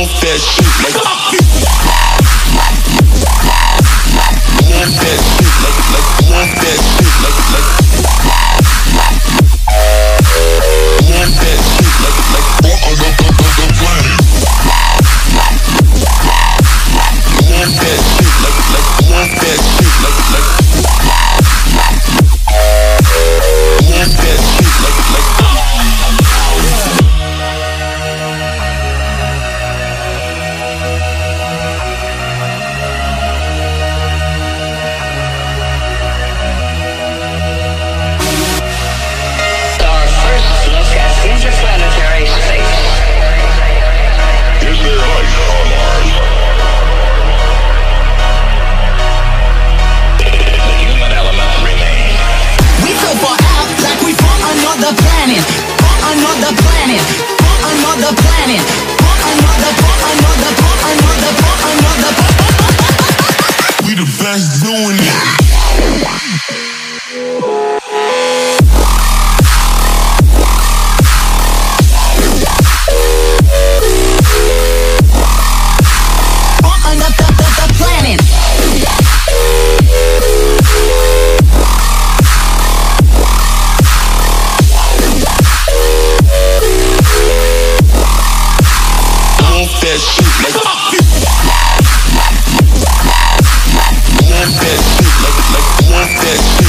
that shit like want that shit like want that shit like want that shit like walk on the planet. Want that shit like want that shit like want that shit like interplanetary space. Is there life on Mars? The human element remains. We so far out like we from another planet. From another planet. From another planet. From another. We the best doing it. That shit like want that shit like want that shit.